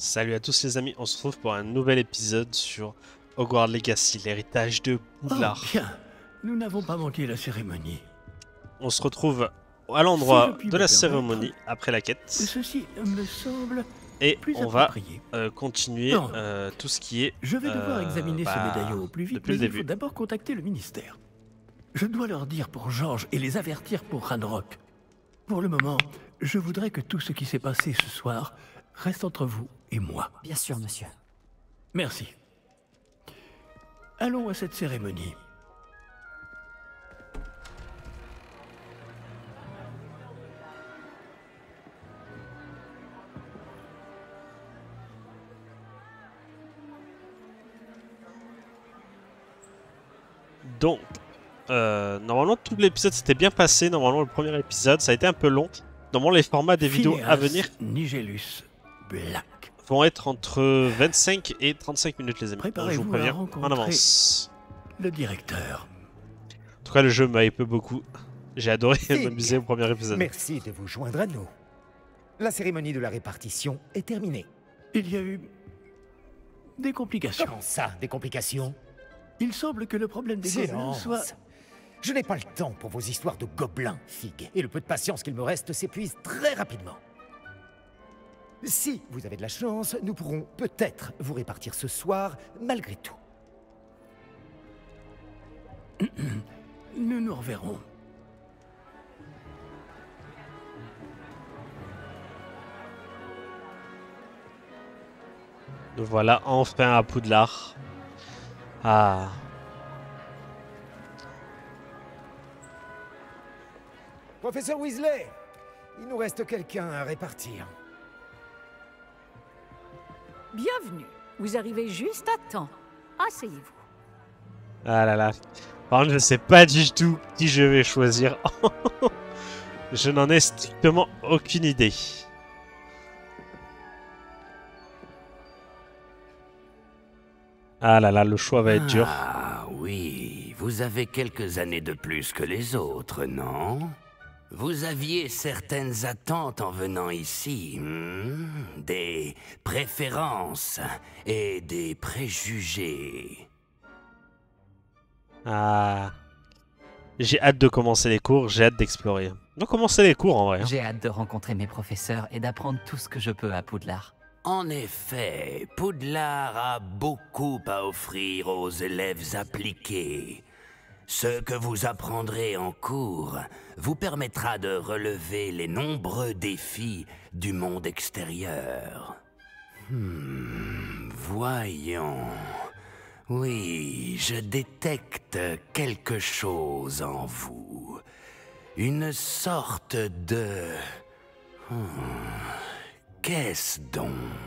Salut à tous les amis, on se retrouve pour un nouvel épisode sur Hogwarts Legacy, l'héritage de Poudlard. Oh, bien, nous n'avons pas manqué la cérémonie. On se retrouve à Si l'endroit je puis de me la permettre, cérémonie après la quête. Ceci me semble Et plus on va approprié. continuer Non. tout ce qui est Je vais devoir examiner ce médaillon au plus vite, depuis le mais il début. faut d'abord contacter le ministère. Je dois leur dire pour Georges et les avertir pour Ranrock. Pour le moment, je voudrais que tout ce qui s'est passé ce soir reste entre vous et moi. Bien sûr, monsieur. Merci. Allons à cette cérémonie. Donc, normalement tout l'épisode s'était bien passé, normalement le premier épisode, ça a été un peu long. Normalement les formats des vidéos à venir Nigellus Black. vont être entre 25 et 35 minutes les amis. Donc, je vous Préparez-vous à préviens en rencontrer avance. le directeur. En tout cas, le jeu m'a hypé beaucoup. J'ai adoré Fig. m'amuser au premier épisode. Merci de vous joindre à nous. La cérémonie de la répartition est terminée. Il y a eu des complications. Comment ça, des complications? Il semble que le problème des gobelins Silence. soit... Je n'ai pas le temps pour vos histoires de gobelins, Fig. Et le peu de patience qu'il me reste s'épuise très rapidement. Si vous avez de la chance, nous pourrons peut-être vous répartir ce soir, malgré tout. Nous nous reverrons. Nous voilà enfin à Poudlard. Ah. Professeur Weasley, il nous reste quelqu'un à répartir. Bienvenue. Vous arrivez juste à temps. Asseyez-vous. Ah là là. Par contre, je sais pas du tout qui je vais choisir. Je n'en ai strictement aucune idée. Ah là là, le choix va être dur. Ah oui, vous avez quelques années de plus que les autres, non? Vous aviez certaines attentes en venant ici, des préférences et des préjugés. Ah. J'ai hâte de commencer les cours, j'ai hâte d'explorer. Donc commencer les cours en vrai. J'ai hâte de rencontrer mes professeurs et d'apprendre tout ce que je peux à Poudlard. En effet, Poudlard a beaucoup à offrir aux élèves appliqués. Ce que vous apprendrez en cours vous permettra de relever les nombreux défis du monde extérieur. Voyons. Oui, je détecte quelque chose en vous. Une sorte de... Qu'est-ce donc?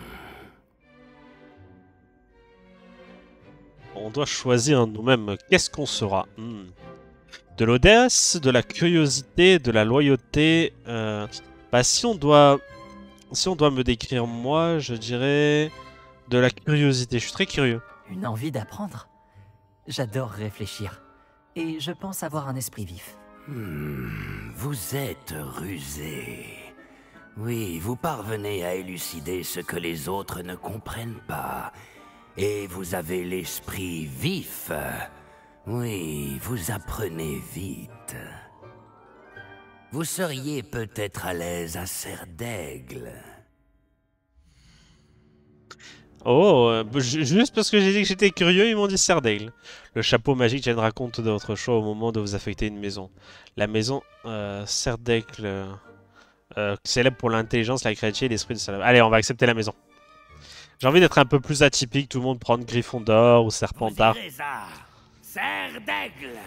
On doit choisir nous-mêmes qu'est-ce qu'on sera. De l'audace, de la curiosité, de la loyauté. Bah si on doit me décrire moi, je dirais de la curiosité. Je suis très curieux. Une envie d'apprendre. J'adore réfléchir. Et je pense avoir un esprit vif. Vous êtes rusé. Oui, vous parvenez à élucider ce que les autres ne comprennent pas. Et vous avez l'esprit vif. Oui, vous apprenez vite. Vous seriez peut-être à l'aise à Serre d'Aigle. Oh, juste parce que j'ai dit que j'étais curieux, ils m'ont dit Serdale. Le chapeau magique tiendra compte de votre choix au moment de vous affecter une maison. La maison Serdaigle, célèbre pour l'intelligence, la créativité et l'esprit de salut. Allez, on va accepter la maison. J'ai envie d'être un peu plus atypique, tout le monde prendre Gryffondor ou Serpentard. Serre d'Aigle.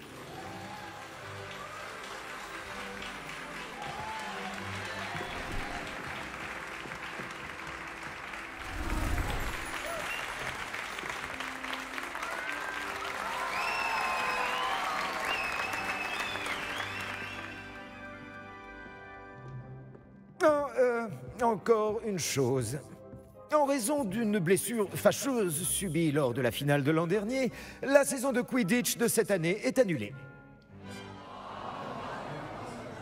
Encore une chose. En raison d'une blessure fâcheuse subie lors de la finale de l'an dernier, la saison de Quidditch de cette année est annulée.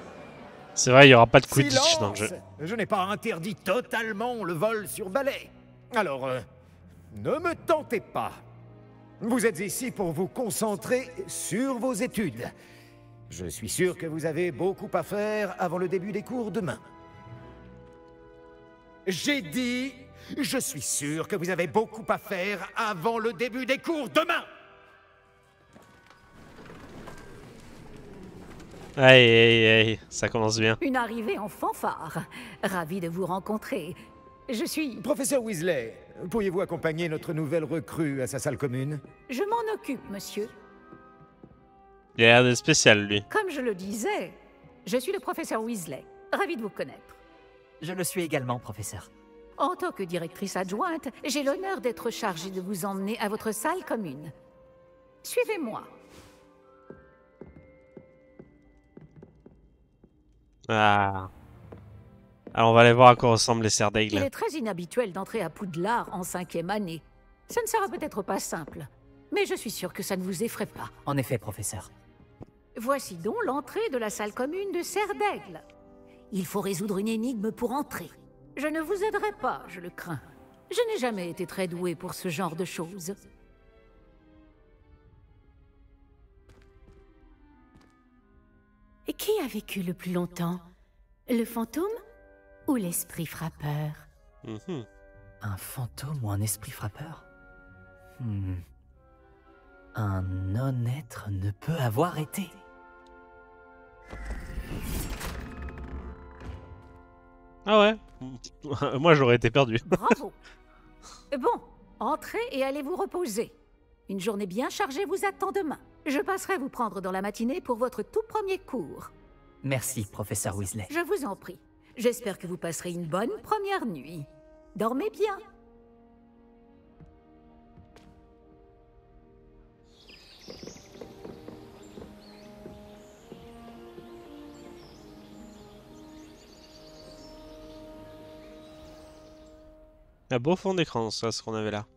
C'est vrai, il n'y aura pas de Quidditch dans le jeu. Silence. Je n'ai pas interdit totalement le vol sur balai. Alors, ne me tentez pas. Vous êtes ici pour vous concentrer sur vos études. Je suis sûr que vous avez beaucoup à faire avant le début des cours demain. J'ai dit, je suis sûr que vous avez beaucoup à faire avant le début des cours demain. Aïe, aïe, aïe, ça commence bien. Une arrivée en fanfare. Ravi de vous rencontrer. Je suis... Professeur Weasley, pourriez-vous accompagner notre nouvelle recrue à sa salle commune? Je m'en occupe, monsieur. Il a l'air d'être spécial, lui. Comme je le disais, je suis le professeur Weasley. Ravi de vous connaître. Je le suis également, professeur. En tant que directrice adjointe, j'ai l'honneur d'être chargée de vous emmener à votre salle commune. Suivez-moi. Ah. Alors on va aller voir à quoi ressemblent les Il Serdaigle. est très inhabituel d'entrer à Poudlard en 5e année. Ça ne sera peut-être pas simple, mais je suis sûre que ça ne vous effraie pas. En effet, professeur. Voici donc l'entrée de la salle commune de Serdaigle. Il faut résoudre une énigme pour entrer. Je ne vous aiderai pas, je le crains. Je n'ai jamais été très douée pour ce genre de choses. Et qui a vécu le plus longtemps? Le fantôme ou l'esprit frappeur? Mhm. Un fantôme ou un esprit frappeur? Un non-être ne peut avoir été. Ah ouais. Moi j'aurais été perdu. Bravo. Bon, entrez et allez vous reposer. Une journée bien chargée vous attend demain. Je passerai vous prendre dans la matinée pour votre tout premier cours. Merci, professeur Weasley. Je vous en prie. J'espère que vous passerez une bonne première nuit. Dormez bien. Un beau fond d'écran, ça, ce qu'on avait là.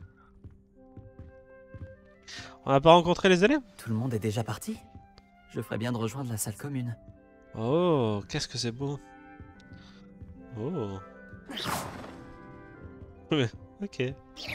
On n'a pas rencontré les élèves? Tout le monde est déjà parti? Je ferais bien de rejoindre la salle commune. Oh, qu'est-ce que c'est beau. Oh. Ouais, ok.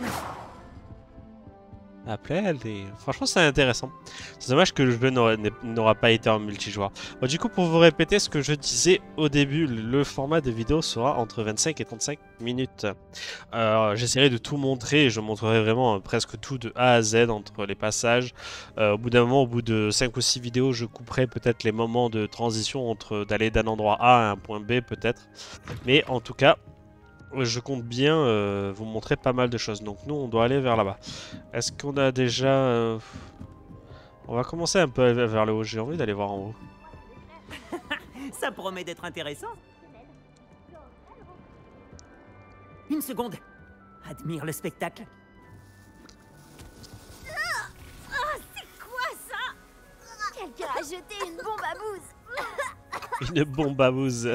Appel et... Franchement, c'est intéressant. C'est dommage que le jeu n'aura pas été en multijoueur. Bon, du coup, pour vous répéter ce que je disais au début, le format des vidéos sera entre 25 et 35 minutes. J'essaierai de tout montrer et je montrerai vraiment presque tout de A à Z entre les passages. Au bout d'un moment, au bout de 5 ou 6 vidéos, je couperai peut-être les moments de transition entre d'aller d'un endroit A à un point B peut-être. Mais en tout cas... je compte bien vous montrer pas mal de choses. Donc nous, on doit aller vers là-bas. Est-ce qu'on a déjà... On va commencer un peu vers le haut. J'ai envie d'aller voir en haut. Ça promet d'être intéressant. Une seconde. Admire le spectacle. C'est quoi ça? Quelqu'un a jeté une bombe à bouse. Une bombe à bouse.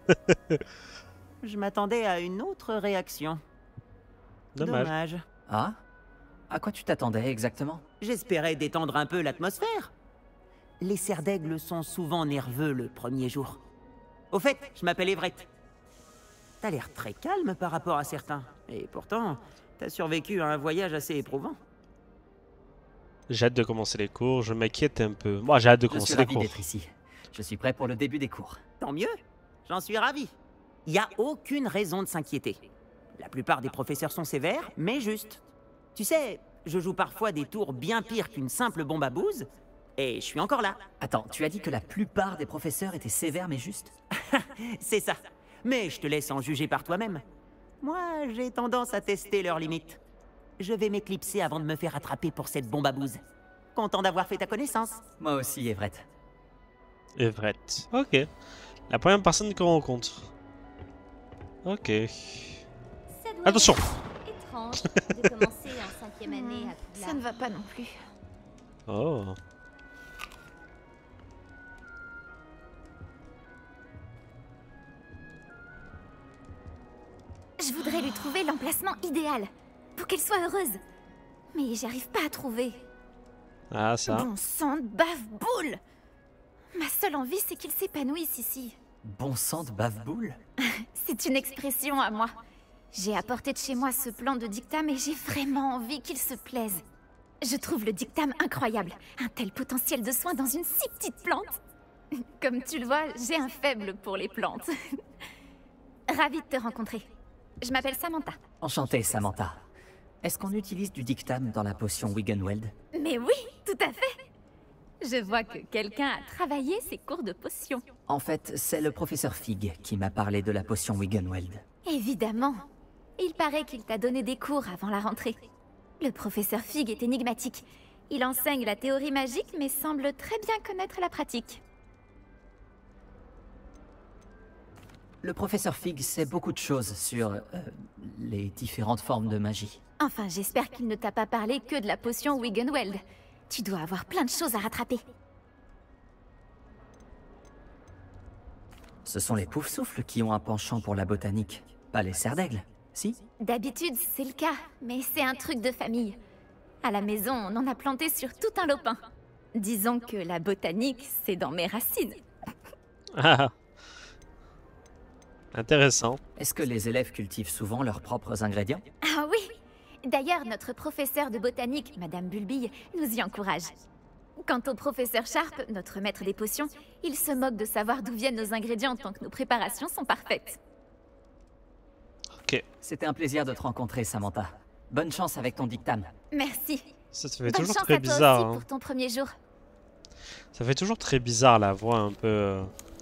Je m'attendais à une autre réaction. Dommage. Ah? À quoi tu t'attendais exactement? J'espérais détendre un peu l'atmosphère. Les Serdaigle sont souvent nerveux le premier jour. Au fait, je m'appelle Everett. T'as l'air très calme par rapport à certains. Et pourtant, t'as survécu à un voyage assez éprouvant. J'ai hâte de commencer les cours. Je m'inquiète un peu. Moi, j'ai hâte de Je suis commencer les ravi cours. d'être ici. Je suis prêt pour le début des cours. Tant mieux, j'en suis ravi. Il n'y a aucune raison de s'inquiéter. La plupart des professeurs sont sévères, mais justes. Tu sais, je joue parfois des tours bien pires qu'une simple bombe à bouse, et je suis encore là. Attends, tu as dit que la plupart des professeurs étaient sévères mais justes? C'est ça. Mais je te laisse en juger par toi-même. Moi, j'ai tendance à tester leurs limites. Je vais m'éclipser avant de me faire attraper pour cette bombe à bouse. Content d'avoir fait ta connaissance. Moi aussi, Everett. Everett. Ok. La première personne qu'on rencontre. Ok. Ça doit Attention. être étrange de commencer en 5e année à Poudlard. Ça ne va pas non plus. Oh. Je voudrais lui trouver l'emplacement idéal pour qu'elle soit heureuse. Mais j'arrive pas à trouver. Ah, ça. Bon sang de bave-boule! Ma seule envie, c'est qu'il s'épanouisse ici. Bon sang de bave-boule? C'est une expression à moi. J'ai apporté de chez moi ce plan de dictame et j'ai vraiment envie qu'il se plaise. Je trouve le dictame incroyable. Un tel potentiel de soin dans une si petite plante. Comme tu le vois, j'ai un faible pour les plantes. Ravie de te rencontrer. Je m'appelle Samantha. Enchantée, Samantha. Est-ce qu'on utilise du dictame dans la potion Wiggenweld? Mais oui, tout à fait. Je vois que quelqu'un a travaillé ses cours de potions. En fait, c'est le professeur Fig qui m'a parlé de la potion Wiggenweld. Évidemment. Il paraît qu'il t'a donné des cours avant la rentrée. Le professeur Fig est énigmatique. Il enseigne la théorie magique, mais semble très bien connaître la pratique. Le professeur Fig sait beaucoup de choses sur les différentes formes de magie. Enfin, j'espère qu'il ne t'a pas parlé que de la potion Wiggenweld. Tu dois avoir plein de choses à rattraper. Ce sont les Poufsouffles qui ont un penchant pour la botanique, pas les Serres d'Aigle, si? D'habitude, c'est le cas, mais c'est un truc de famille. À la maison, on en a planté sur tout un lopin. Disons que la botanique, c'est dans mes racines. Ah. Intéressant. Est-ce que les élèves cultivent souvent leurs propres ingrédients? Ah oui! D'ailleurs, notre professeur de botanique, Madame Bulbille, nous y encourage. Quant au professeur Sharp, notre maître des potions, il se moque de savoir d'où viennent nos ingrédients tant que nos préparations sont parfaites. Ok. C'était un plaisir de te rencontrer, Samantha. Bonne chance avec ton dictame. Merci. Ça fait Bonne toujours chance très à toi bizarre. aussi Hein. pour ton premier jour. Ça fait toujours très bizarre la voix un peu.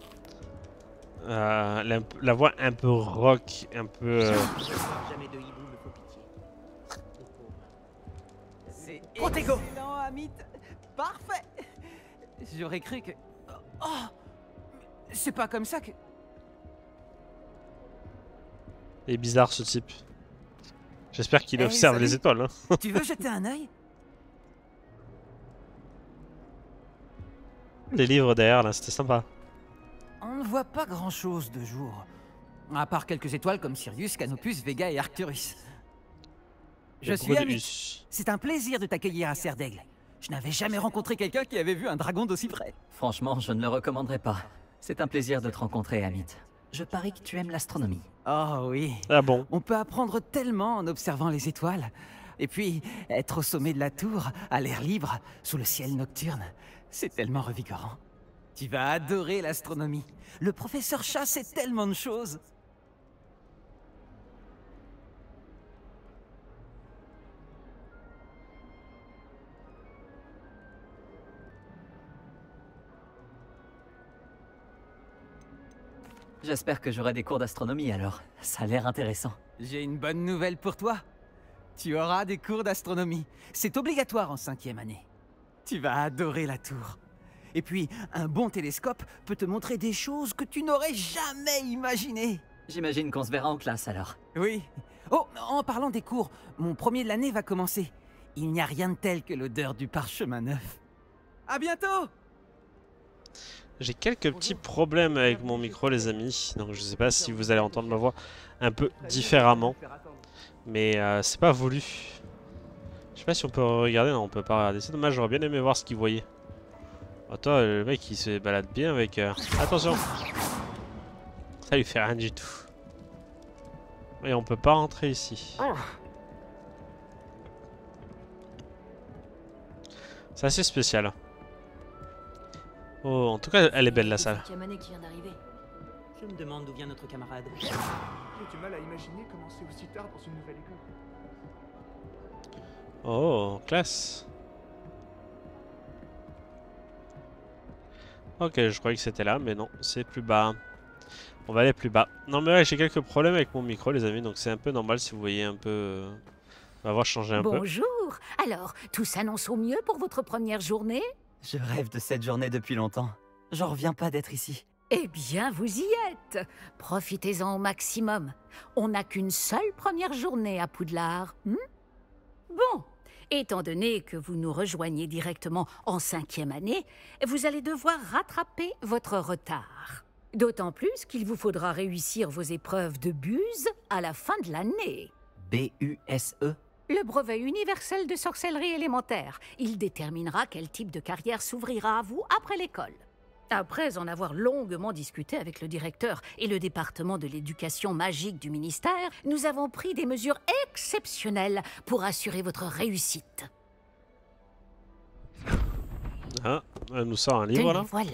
La voix un peu rock, un peu. Jamais de hibou me faut pitié. C'est excellent, Amit. Parfait. J'aurais cru que... Oh, c'est pas comme ça que... Il est bizarre ce type. J'espère qu'il Hey, observe salut. les étoiles. Hein. Tu veux jeter un œil? Les livres derrière là, c'était sympa. On ne voit pas grand-chose de jour. À part quelques étoiles comme Sirius, Canopus, Vega et Arcturus. Je suis Amit. Us. C'est un plaisir de t'accueillir à Serre d'Aigle. Je n'avais jamais rencontré quelqu'un qui avait vu un dragon d'aussi près. Franchement, je ne le recommanderais pas. C'est un plaisir de te rencontrer, Amit. Je parie que tu aimes l'astronomie. Oh oui. Ah bon. On peut apprendre tellement en observant les étoiles. Et puis, être au sommet de la tour, à l'air libre, sous le ciel nocturne, c'est tellement revigorant. Tu vas adorer l'astronomie. Le professeur Chat sait tellement de choses. J'espère que j'aurai des cours d'astronomie alors. Ça a l'air intéressant. J'ai une bonne nouvelle pour toi. Tu auras des cours d'astronomie. C'est obligatoire en 5e année. Tu vas adorer la tour. Et puis, un bon télescope peut te montrer des choses que tu n'aurais jamais imaginées. J'imagine qu'on se verra en classe alors. Oui. Oh, en parlant des cours, mon premier de l'année va commencer. Il n'y a rien de tel que l'odeur du parchemin neuf. À bientôt! J'ai quelques petits problèmes avec mon micro, les amis. Donc je sais pas si vous allez entendre ma voix un peu différemment. Mais c'est pas voulu. Je sais pas si on peut regarder. Non, on peut pas regarder. C'est dommage, j'aurais bien aimé voir ce qu'il voyait. Attends, le mec il se balade bien avec... Attention! Ça lui fait rien du tout. Et on peut pas rentrer ici. C'est assez spécial. Oh, en tout cas, elle est belle la salle. Qui vient d'arriver. Je me demande d'où vient notre camarade. J'ai du mal à imaginer commencer aussi tard dans une nouvelle école. Oh, classe. Ok, je croyais que c'était là, mais non, c'est plus bas. On va aller plus bas. Non mais ouais, j'ai quelques problèmes avec mon micro, les amis, donc c'est un peu normal si vous voyez un peu... On va voir changer un peu. Bonjour. Alors, tout s'annonce au mieux pour votre première journée? Je rêve de cette journée depuis longtemps. J'en reviens pas d'être ici. Eh bien, vous y êtes. Profitez-en au maximum. On n'a qu'une seule première journée à Poudlard. Bon, étant donné que vous nous rejoignez directement en 5e année, vous allez devoir rattraper votre retard. D'autant plus qu'il vous faudra réussir vos épreuves de buse à la fin de l'année. B-U-S-E? Le brevet universel de sorcellerie élémentaire. Il déterminera quel type de carrière s'ouvrira à vous après l'école. Après en avoir longuement discuté avec le directeur et le département de l'éducation magique du ministère, nous avons pris des mesures exceptionnelles pour assurer votre réussite. Ah, elle nous sort un livre là. Voilà.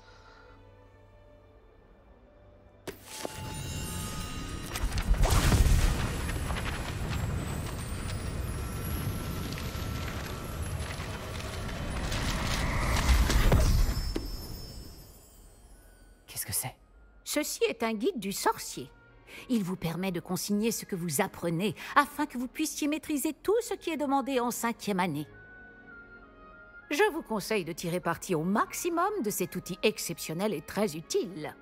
Qu'est-ce que c'est? Ceci est un guide du sorcier. Il vous permet de consigner ce que vous apprenez afin que vous puissiez maîtriser tout ce qui est demandé en 5e année. Je vous conseille de tirer parti au maximum de cet outil exceptionnel et très utile.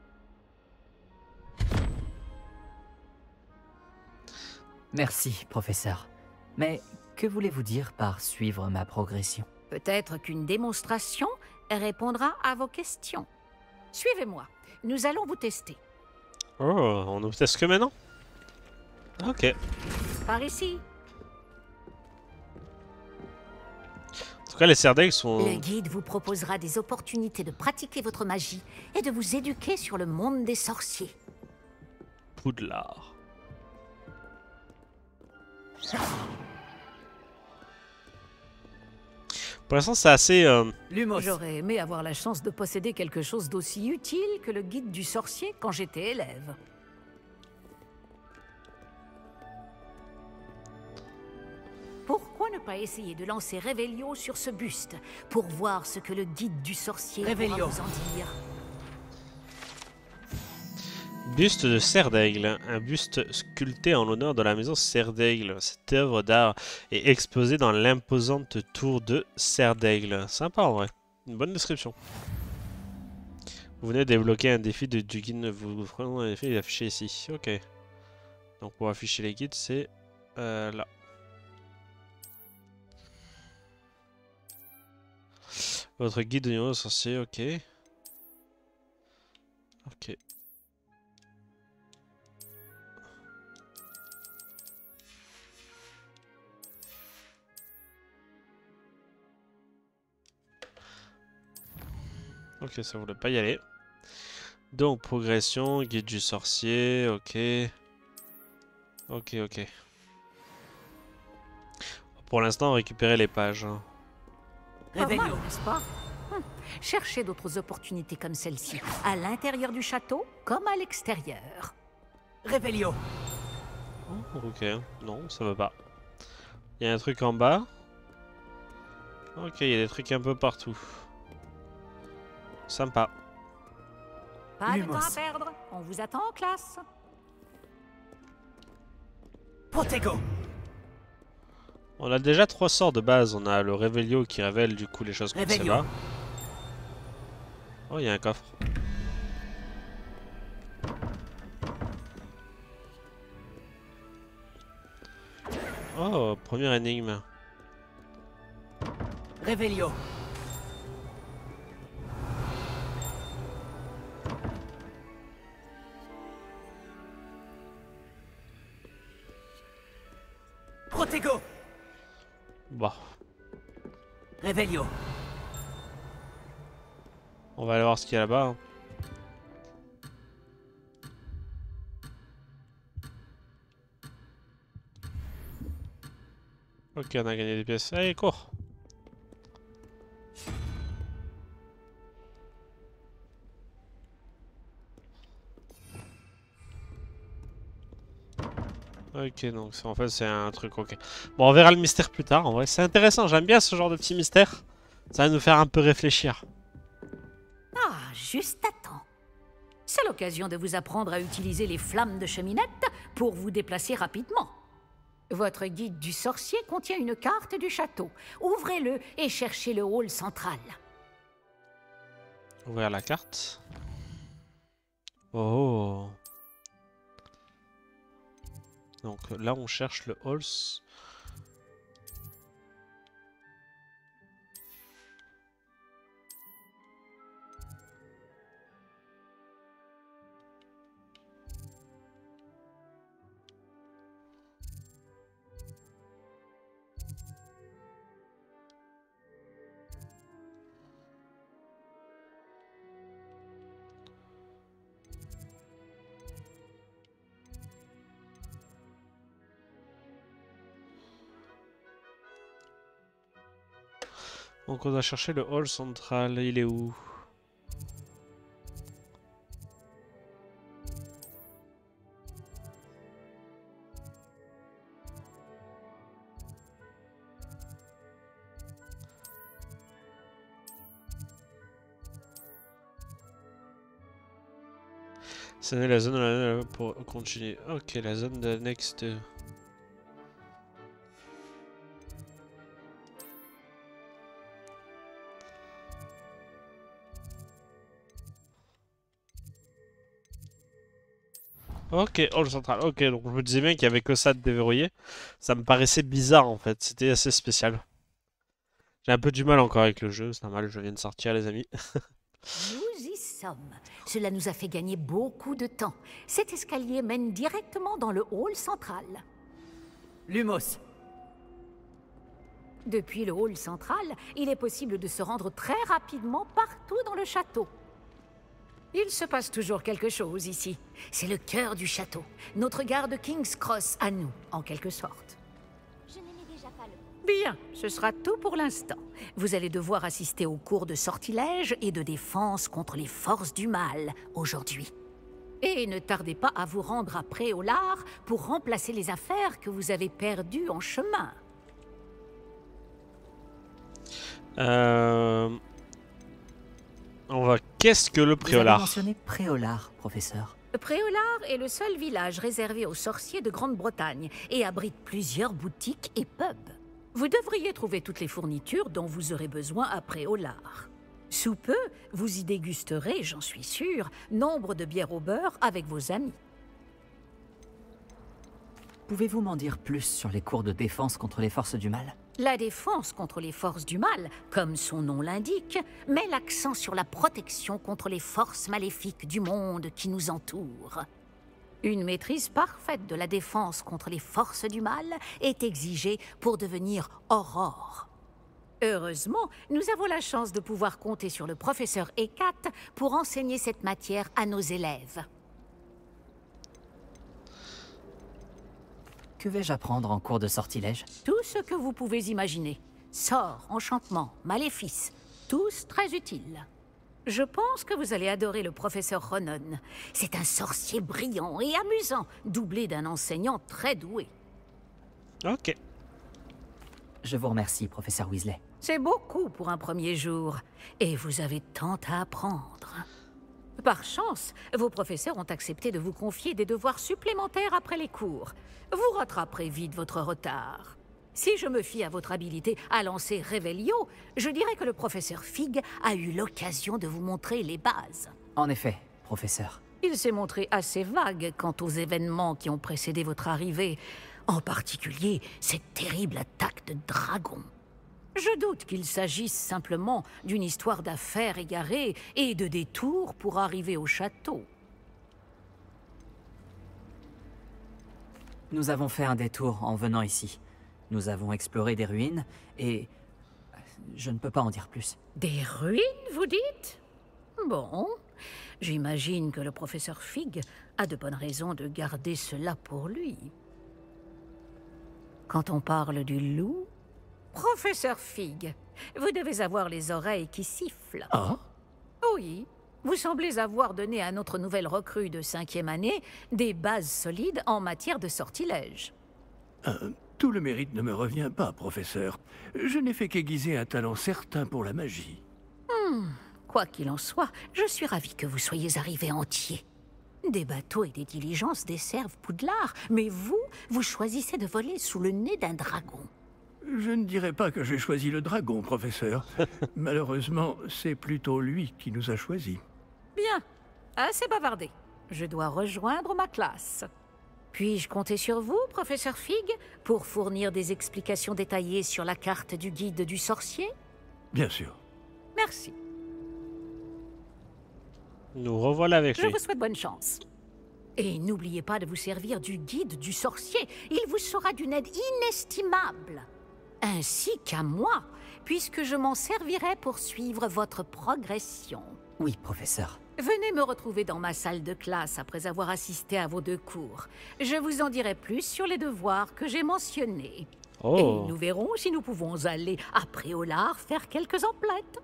Merci, professeur. Mais que voulez-vous dire par suivre ma progression? Peut-être qu'une démonstration répondra à vos questions. Suivez-moi, nous allons vous tester. Oh, on nous teste que maintenant? Ok. Par ici. En tout cas, les Serdaigle sont... Le guide vous proposera des opportunités de pratiquer votre magie et de vous éduquer sur le monde des sorciers. Poudlard. Pour l'instant, c'est assez... J'aurais aimé avoir la chance de posséder quelque chose d'aussi utile que le guide du sorcier quand j'étais élève. Pourquoi ne pas essayer de lancer Revelio sur ce buste pour voir ce que le guide du sorcier pourra vous en dire? Buste de Serdaigle, un buste sculpté en l'honneur de la maison Serdaigle. Cette œuvre d'art est exposée dans l'imposante tour de Serdaigle. Sympa en vrai, une bonne description. Vous venez de débloquer un défi du guide, vous prenez un défi affiché ici. Ok. Donc pour afficher les guides, c'est là. Votre guide de niveau sorcier, ok. Ok. Ok, ça voulait pas y aller. Donc, progression, guide du sorcier, ok. Ok, ok. Pour l'instant, récupérer les pages. Pas mal, n'est-ce pas? Cherchez d'autres opportunités comme celle-ci, à l'intérieur du château comme à l'extérieur. Revelio. Oh, ok, non, ça va pas. Il y a un truc en bas. Ok, il y a des trucs un peu partout. Sympa. Pas de temps à perdre, on vous attend en classe. Protego. On a déjà 3 sorts de base. On a le Revelio qui révèle du coup les choses qu'on sait pas. Oh, il y a un coffre. Oh, première énigme. Revelio. Protego. Bon. Revelio. On va aller voir ce qu'il y a là-bas. Hein. Ok, on a gagné des pièces. Allez, cours. Ok, donc en fait c'est un truc, ok. Bon, on verra le mystère plus tard, en vrai. C'est intéressant, j'aime bien ce genre de petits mystères. Ça va nous faire un peu réfléchir. Ah, juste à temps. C'est l'occasion de vous apprendre à utiliser les flammes de cheminette pour vous déplacer rapidement. Votre guide du sorcier contient une carte du château. Ouvrez-le et cherchez le hall central. Ouvrir la carte. Oh. Donc là on cherche le hall. Donc on doit chercher le hall central. Il est où? C'est la zone pour continuer. Ok, la zone de next. Ok, hall central. Ok, donc je me disais bien qu'il y avait que ça de déverrouiller. Ça me paraissait bizarre en fait. C'était assez spécial. J'ai un peu du mal encore avec le jeu. C'est normal, je viens de sortir, les amis. Nous y sommes. Cela nous a fait gagner beaucoup de temps. Cet escalier mène directement dans le hall central. Lumos. Depuis le hall central, il est possible de se rendre très rapidement partout dans le château. Il se passe toujours quelque chose ici. C'est le cœur du château. Notre gare de King's Cross à nous, en quelque sorte. Je n'aimais déjà pas le... Bien, ce sera tout pour l'instant. Vous allez devoir assister aux cours de sortilège et de défense contre les forces du mal aujourd'hui. Et ne tardez pas à vous rendre à Préolard pour remplacer les affaires que vous avez perdues en chemin. On va... Qu'est-ce que le Vous avez Préolard? mentionné Préolard, professeur. Préolard est le seul village réservé aux sorciers de Grande-Bretagne et abrite plusieurs boutiques et pubs. Vous devriez trouver toutes les fournitures dont vous aurez besoin à Préolard. Sous peu, vous y dégusterez, j'en suis sûr, nombre de bières au beurre avec vos amis. Pouvez-vous m'en dire plus sur les cours de défense contre les forces du mal? La défense contre les forces du mal, comme son nom l'indique, met l'accent sur la protection contre les forces maléfiques du monde qui nous entoure. Une maîtrise parfaite de la défense contre les forces du mal est exigée pour devenir Aurore. Heureusement, nous avons la chance de pouvoir compter sur le professeur Hécate pour enseigner cette matière à nos élèves. Que vais-je apprendre en cours de sortilège? Tout ce que vous pouvez imaginer. Sorts, enchantements, maléfices, tous très utiles. Je pense que vous allez adorer le professeur Ronon. C'est un sorcier brillant et amusant, doublé d'un enseignant très doué. Ok. Je vous remercie, professeur Weasley. C'est beaucoup pour un premier jour, et vous avez tant à apprendre. Par chance, vos professeurs ont accepté de vous confier des devoirs supplémentaires après les cours. Vous rattraperez vite votre retard. Si je me fie à votre habilité à lancer Revelio, je dirais que le professeur Fig a eu l'occasion de vous montrer les bases. En effet, professeur. Il s'est montré assez vague quant aux événements qui ont précédé votre arrivée, en particulier cette terrible attaque de dragon. Je doute qu'il s'agisse simplement d'une histoire d'affaires égarées et de détours pour arriver au château. Nous avons fait un détour en venant ici. Nous avons exploré des ruines et... je ne peux pas en dire plus. Des ruines, vous dites? Bon, j'imagine que le professeur Fig a de bonnes raisons de garder cela pour lui. Quand on parle du loup... Professeur Fig, vous devez avoir les oreilles qui sifflent. Ah? Oui, vous semblez avoir donné à notre nouvelle recrue de 5e année des bases solides en matière de sortilège. Tout le mérite ne me revient pas, professeur. Je n'ai fait qu'aiguiser un talent certain pour la magie. Quoi qu'il en soit, je suis ravi que vous soyez arrivé entier. Des bateaux et des diligences desservent Poudlard, mais vous choisissez de voler sous le nez d'un dragon. Je ne dirais pas que j'ai choisi le dragon, professeur. Malheureusement, c'est plutôt lui qui nous a choisis. Bien, assez bavardé. Je dois rejoindre ma classe. Puis-je compter sur vous, professeur Fig, pour fournir des explications détaillées sur la carte du guide du sorcier? Bien sûr. Merci. Nous revoilà avec Je lui. vous souhaite bonne chance. Et n'oubliez pas de vous servir du guide du sorcier. Il vous sera d'une aide inestimable. Ainsi qu'à moi, puisque je m'en servirai pour suivre votre progression. Oui, professeur. Venez me retrouver dans ma salle de classe après avoir assisté à vos 2 cours. Je vous en dirai plus sur les devoirs que j'ai mentionnés. Oh. Et nous verrons si nous pouvons aller à Préolard faire quelques emplettes.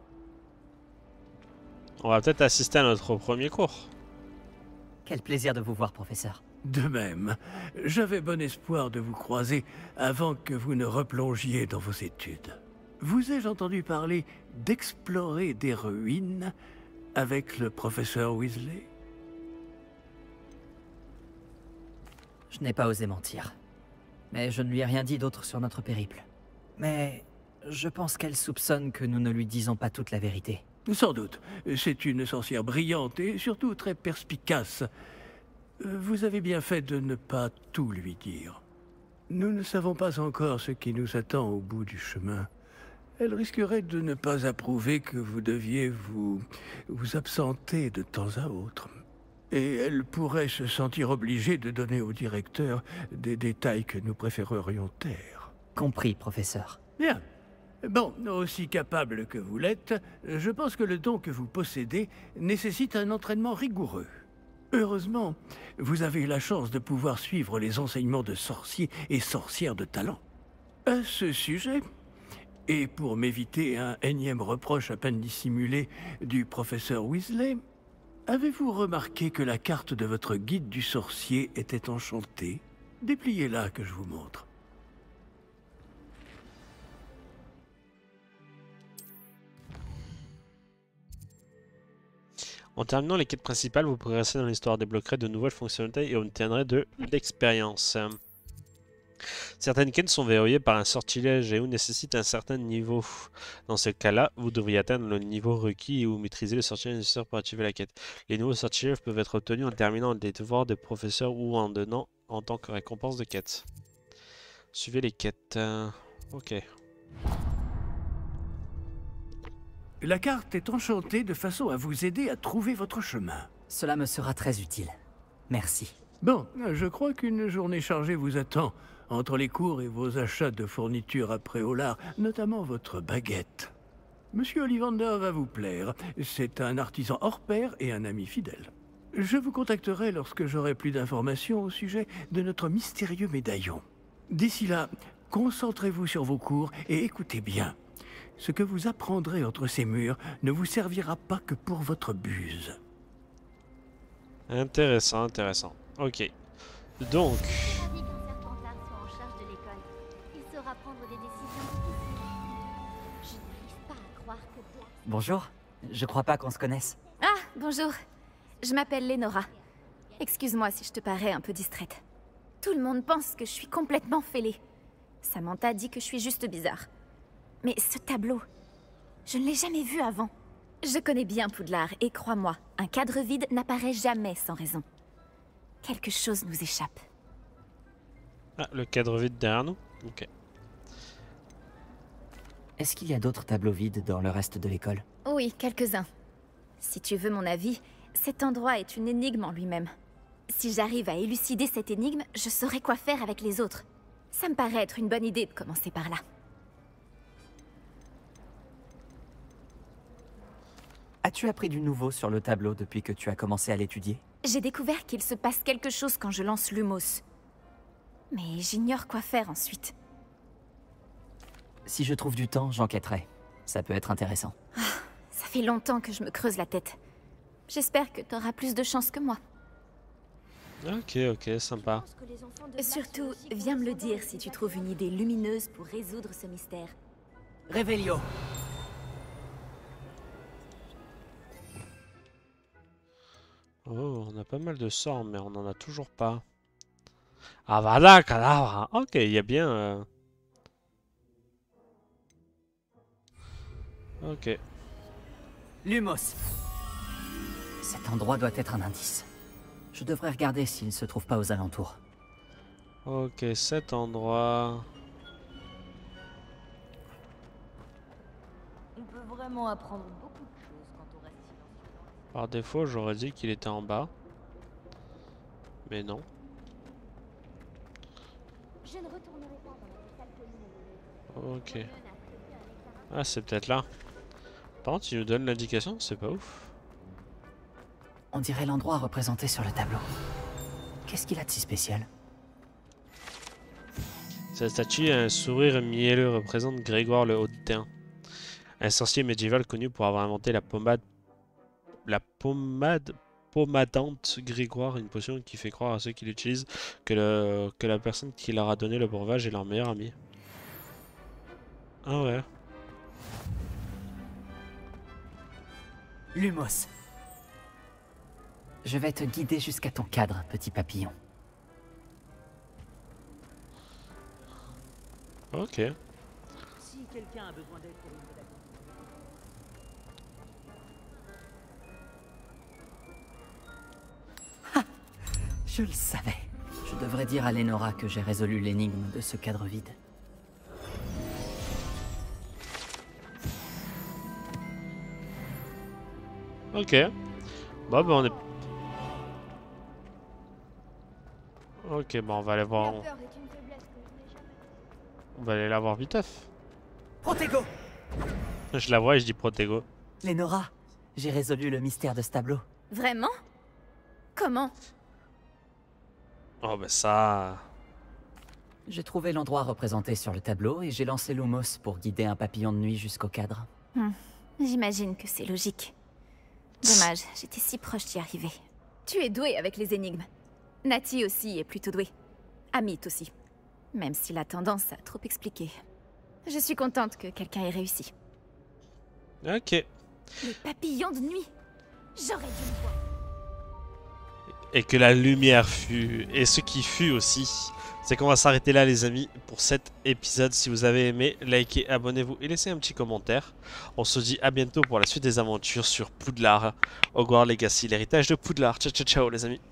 On va peut-être assister à notre premier cours. Quel plaisir de vous voir, professeur. De même, j'avais bon espoir de vous croiser avant que vous ne replongiez dans vos études. Vous ai-je entendu parler d'explorer des ruines avec le professeur Weasley? Je n'ai pas osé mentir. Mais je ne lui ai rien dit d'autre sur notre périple. Mais je pense qu'elle soupçonne que nous ne lui disons pas toute la vérité. Sans doute. C'est une sorcière brillante et surtout très perspicace. Vous avez bien fait de ne pas tout lui dire. Nous ne savons pas encore ce qui nous attend au bout du chemin. Elle risquerait de ne pas approuver que vous deviez vous absenter de temps à autre. Et elle pourrait se sentir obligée de donner au directeur des détails que nous préférerions taire. Compris, professeur. Bien. Bon, aussi capable que vous l'êtes, je pense que le don que vous possédez nécessite un entraînement rigoureux. Heureusement, vous avez eu la chance de pouvoir suivre les enseignements de sorciers et sorcières de talent. À ce sujet, et pour m'éviter un énième reproche à peine dissimulé du professeur Weasley, avez-vous remarqué que la carte de votre guide du sorcier était enchantée? Dépliez-la que je vous montre. En terminant les quêtes principales, vous progressez dans l'histoire, débloquerez de nouvelles fonctionnalités et obtiendrez de l'expérience. Certaines quêtes sont verrouillées par un sortilège et ou nécessitent un certain niveau. Dans ce cas-là, vous devriez atteindre le niveau requis et ou maîtriser le sortilège nécessaire pour activer la quête. Les nouveaux sortilèges peuvent être obtenus en terminant des devoirs de professeur ou en donnant en tant que récompense de quête. Suivez les quêtes. Ok. La carte est enchantée de façon à vous aider à trouver votre chemin. Cela me sera très utile. Merci. Bon, je crois qu'une journée chargée vous attend, entre les cours et vos achats de fournitures à Préolard, notamment votre baguette. Monsieur Ollivander va vous plaire. C'est un artisan hors pair et un ami fidèle. Je vous contacterai lorsque j'aurai plus d'informations au sujet de notre mystérieux médaillon. D'ici là, concentrez-vous sur vos cours et écoutez bien. Ce que vous apprendrez entre ces murs ne vous servira pas que pour votre buse. Intéressant, intéressant. Ok. Donc... Bonjour. Je crois pas qu'on se connaisse. Ah, bonjour. Je m'appelle Lénora. Excuse-moi si je te parais un peu distraite. Tout le monde pense que je suis complètement fêlée. Samantha dit que je suis juste bizarre. Mais ce tableau, je ne l'ai jamais vu avant. Je connais bien Poudlard et crois-moi, un cadre vide n'apparaît jamais sans raison. Quelque chose nous échappe. Ah, le cadre vide derrière nous? Ok. Est-ce qu'il y a d'autres tableaux vides dans le reste de l'école? Oui, quelques-uns. Si tu veux mon avis, cet endroit est une énigme en lui-même. Si j'arrive à élucider cette énigme, je saurai quoi faire avec les autres. Ça me paraît être une bonne idée de commencer par là. As-tu appris du nouveau sur le tableau depuis que tu as commencé à l'étudier? J'ai découvert qu'il se passe quelque chose quand je lance l'humos. Mais j'ignore quoi faire ensuite. Si je trouve du temps, j'enquêterai. Ça peut être intéressant. Ça fait longtemps que je me creuse la tête. J'espère que t'auras plus de chance que moi. Ok, ok, sympa. Surtout, viens me le dire si tu trouves une idée lumineuse pour résoudre ce mystère. Révélio. Oh, on a pas mal de sorts, mais on en a toujours pas. Avada Kedavra. Ok, il y a bien... Ok. Lumos. Cet endroit doit être un indice. Je devrais regarder s'il ne se trouve pas aux alentours. Ok, cet endroit... On peut vraiment apprendre beaucoup de choses quand on reste silencieux. Par défaut, j'aurais dit qu'il était en bas. Mais non. Je ne retournerai pas dans la salle commune. Ok. Ah, c'est peut-être là. Par contre, il nous donne l'indication, c'est pas ouf. On dirait l'endroit représenté sur le tableau. Qu'est-ce qu'il a de si spécial? Cette statue a un sourire mielleux, représente Grégoire le Hautain, un sorcier médiéval connu pour avoir inventé la pommade pommadante Grégoire, une potion qui fait croire à ceux qui l'utilisent que la personne qui leur a donné le breuvage est leur meilleur ami. Ah ouais. Lumos. Je vais te guider jusqu'à ton cadre, petit papillon. Ok. Si quelqu'un a besoin d'aide pour une médaille. Je le savais. Je devrais dire à Lenora que j'ai résolu l'énigme de ce cadre vide. Ok. Bon, ben on est... Ok, bon, on va aller voir... On va aller la voir viteuf. Protego! Je la vois et je dis Protego. Lenora, j'ai résolu le mystère de ce tableau. Vraiment? Comment? Oh bah ça... J'ai trouvé l'endroit représenté sur le tableau et j'ai lancé Lumos pour guider un papillon de nuit jusqu'au cadre. J'imagine que c'est logique. Dommage, j'étais si proche d'y arriver. Tu es doué avec les énigmes. Nati aussi est plutôt douée. Amit aussi. Même s'il a tendance à trop expliquer. Je suis contente que quelqu'un ait réussi. Ok. Les papillons de nuit. J'aurais dû le voir. Et que la lumière fut. Et ce qui fut aussi. C'est qu'on va s'arrêter là les amis pour cet épisode. Si vous avez aimé, likez, abonnez-vous et laissez un petit commentaire. On se dit à bientôt pour la suite des aventures sur Poudlard, Hogwarts Legacy, l'héritage de Poudlard. Ciao ciao ciao les amis.